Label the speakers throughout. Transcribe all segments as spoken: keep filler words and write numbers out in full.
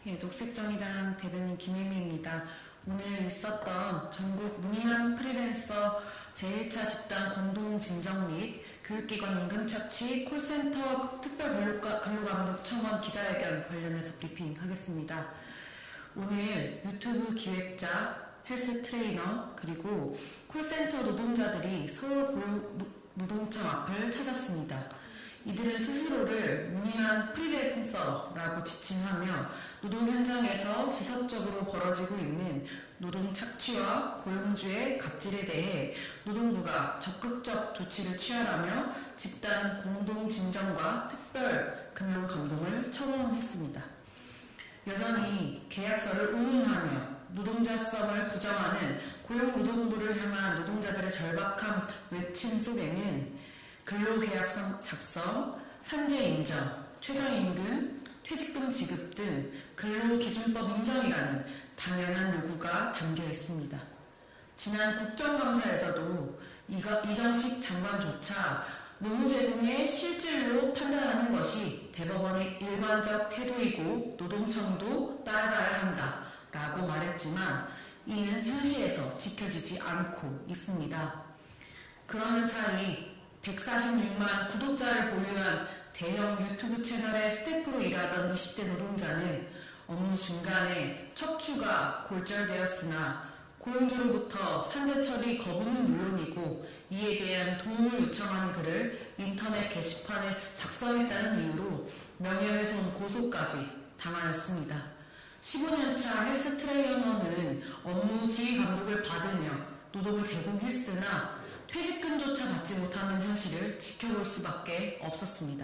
Speaker 1: 예, 녹색정의당 대변인 김혜미입니다. 오늘 있었던 전국 무늬만 프리랜서 제일 차 집단 공동진정 및 교육기관 임금착취 콜센터 특별근로감독 청원 기자회견 관련해서 브리핑하겠습니다. 오늘 유튜브 기획자, 헬스 트레이너, 그리고 콜센터 노동자들이 서울고용노동청 앞을 찾았습니다. 이들은 스스로를 무늬만 프리랜서라고 지칭하며 노동 현장에서 지속적으로 벌어지고 있는 노동 착취와 고용주의 갑질에 대해 노동부가 적극적 조치를 취하라며 집단 공동 진정과 특별 근로 감독을 청원했습니다. 여전히 계약서를 운운하며 노동자성을 부정하는 고용노동부를 향한 노동자들의 절박한 외침 속에는 근로계약서 작성, 산재인정, 최저임금, 퇴직금 지급 등 근로기준법 인정이라는 당연한 요구가 담겨 있습니다. 지난 국정감사에서도 이정식 장관조차 노무제공의 실질로 판단하는 것이 대법원의 일관적 태도이고 노동청도 따라가야 한다라고 말했지만 이는 현실에서 지켜지지 않고 있습니다. 그러는 사이 백사십육만 구독자를 보유한 대형 유튜브 채널의 스태프로 일하던 이십 대 노동자는 업무 중간에 척추가 골절되었으나 고용주로부터 산재 처리 거부는 물론이고 이에 대한 도움을 요청하는 글을 인터넷 게시판에 작성했다는 이유로 명예훼손 고소까지 당하였습니다. 십오 년 차 헬스 트레이너는 업무 지휘 감독을 받으며 노동을 제공했으나 퇴직금조차 받지 못하는 현실을 지켜볼 수밖에 없었습니다.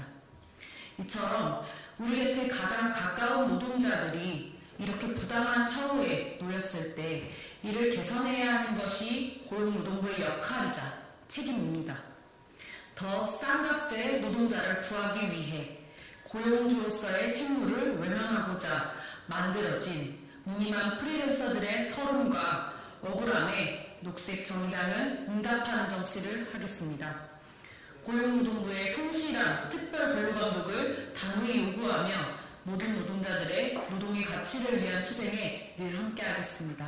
Speaker 1: 이처럼 우리 곁에 가장 가까운 노동자들이 이렇게 부당한 처우에 놓였을 때 이를 개선해야 하는 것이 고용노동부의 역할이자 책임입니다. 더 싼 값의 노동자를 구하기 위해 고용주로서의 책무를 외면하고자 만들어진 무늬만 프리랜서들의 서름과 억울함에 녹색정의당은 응답하는 정치를 하겠습니다. 고용노동부의 성실한 특별근로감독을 단호히 요구하며 모든 노동자들의 노동의 가치를 위한 투쟁에 늘 함께하겠습니다.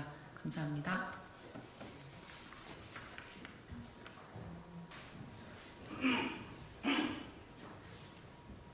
Speaker 1: 감사합니다.